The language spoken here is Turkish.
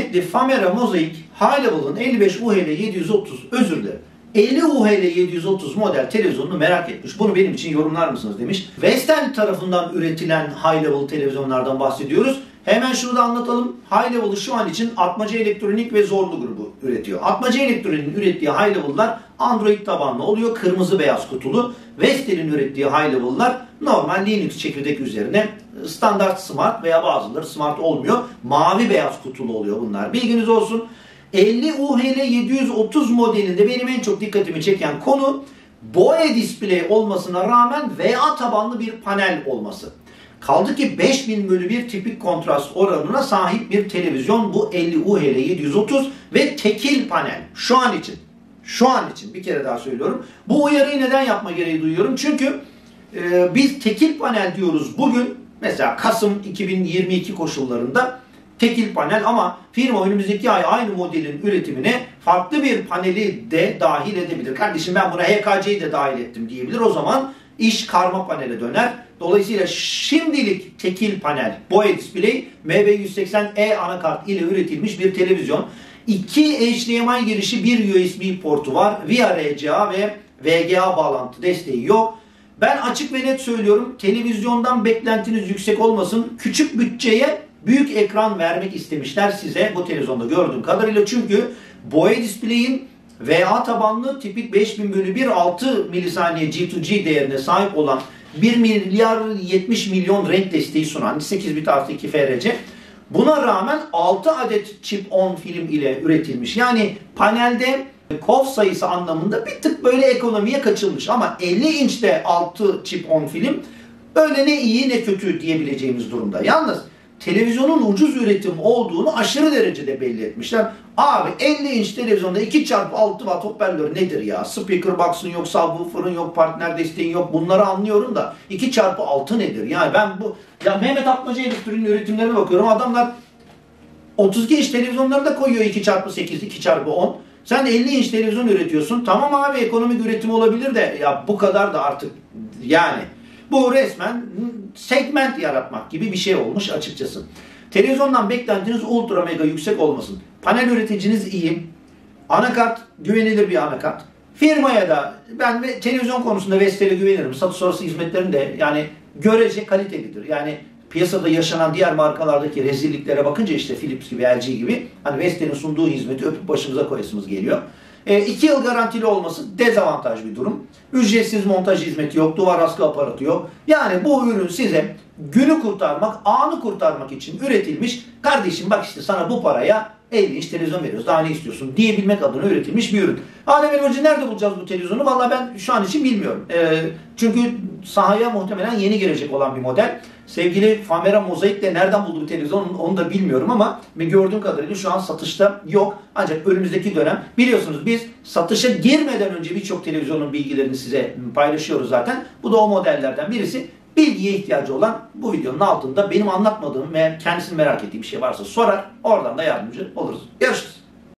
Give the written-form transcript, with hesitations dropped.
kıymetli Famera Mosaic High Level'ın 55 UHL 730, özür dilerim, 50 UHL 730 model televizyonunu merak etmiş. Bunu benim için yorumlar mısınız demiş. Vestel tarafından üretilen High Level televizyonlardan bahsediyoruz. Hemen şunu da anlatalım. High Level'ı şu an için Atmaca Elektronik ve Zorlu grubu üretiyor. Atmaca Elektronik'in ürettiği High Level'lar Android tabanlı oluyor. Kırmızı beyaz kutulu. Vestel'in ürettiği High Level'lar normal Linux çekirdek üzerine standart smart veya bazıları smart olmuyor. Mavi beyaz kutulu oluyor bunlar. Bilginiz olsun. 50 UHL 730 modelinde benim en çok dikkatimi çeken konu BOE display olmasına rağmen VA tabanlı bir panel olması. Kaldı ki 5000/1 tipik kontrast oranına sahip bir televizyon bu 50 UHL 730 ve tekil panel. Şu an için bir kere daha söylüyorum. Bu uyarıyı neden yapma gereği duyuyorum? Çünkü biz tekil panel diyoruz bugün, mesela Kasım 2022 koşullarında tekil panel, ama firma önümüzdeki ay aynı modelin üretimine farklı bir paneli de dahil edebilir. Kardeşim ben buna HKC'yi de dahil ettim diyebilir. O zaman iş karma panele döner. Dolayısıyla şimdilik tekil panel BOE display MB180E anakart ile üretilmiş bir televizyon. 2 HDMI girişi, bir USB portu var. VRCA ve VGA bağlantı desteği yok. Ben açık ve net söylüyorum, televizyondan beklentiniz yüksek olmasın. Küçük bütçeye büyük ekran vermek istemişler size bu televizyonda gördüğüm kadarıyla. Çünkü BOE display'in VA tabanlı tipik 5000/1 6 milisaniye G2G değerine sahip olan 1 milyar 70 milyon renk desteği sunan 8 bit artı 2 FRC. Buna rağmen 6 adet chip on film ile üretilmiş. Yani panelde COF sayısı anlamında bir tık böyle ekonomiye kaçılmış. Ama 50 inçte 6 chip on film öyle ne iyi ne kötü diyebileceğimiz durumda. Yalnız televizyonun ucuz üretim olduğunu aşırı derecede belli etmişler. Abi 50 inç televizyonda 2x6 watt hoparlör nedir ya? Speaker box'ın yok, subwoofer'ın yok, partner desteğin yok. Bunları anlıyorum da 2x6 nedir? Yani ben Mehmet Atmaca Elektronik'in üretimlerine bakıyorum. Adamlar 32 inç televizyonları da koyuyor 2x8, 2x10. Sen 50 inç televizyon üretiyorsun. Tamam abi, ekonomik üretim olabilir de ya bu kadar da artık, yani bu resmen segment yaratmak gibi bir şey olmuş açıkçası. Televizyondan beklentiniz ultra mega yüksek olmasın. Panel üreticiniz iyi. Anakart güvenilir bir anakart. Firmaya da ben televizyon konusunda Vestel'e güvenirim. Satış sonrası hizmetlerin de yani görece kalitelidir. Yani piyasada yaşanan diğer markalardaki rezilliklere bakınca, işte Philips gibi, LG gibi, hani Vestel'in sunduğu hizmeti öpüp başımıza koyasımız geliyor. 2 yıl garantili olması dezavantaj bir durum. Ücretsiz montaj hizmeti yok, duvar askı aparatı yok. Yani bu ürün size günü kurtarmak, anı kurtarmak için üretilmiş. Kardeşim bak işte sana bu paraya 50 inç televizyon veriyoruz, daha ne istiyorsun diyebilmek adına üretilmiş bir ürün. Adem Elvacı, nerede bulacağız bu televizyonu? Vallahi ben şu an için bilmiyorum. Çünkü sahaya muhtemelen yeni gelecek olan bir model. Sevgili Famera Mosaic de nereden buldu bu televizyonu onu da bilmiyorum, ama gördüğüm kadarıyla şu an satışta yok. Ancak önümüzdeki dönem, biliyorsunuz biz satışa girmeden önce birçok televizyonun bilgilerini size paylaşıyoruz zaten. Bu da o modellerden birisi. Bilgiye ihtiyacı olan bu videonun altında benim anlatmadığım ve kendisini merak ettiği bir şey varsa sorar. Oradan da yardımcı oluruz. Görüşürüz.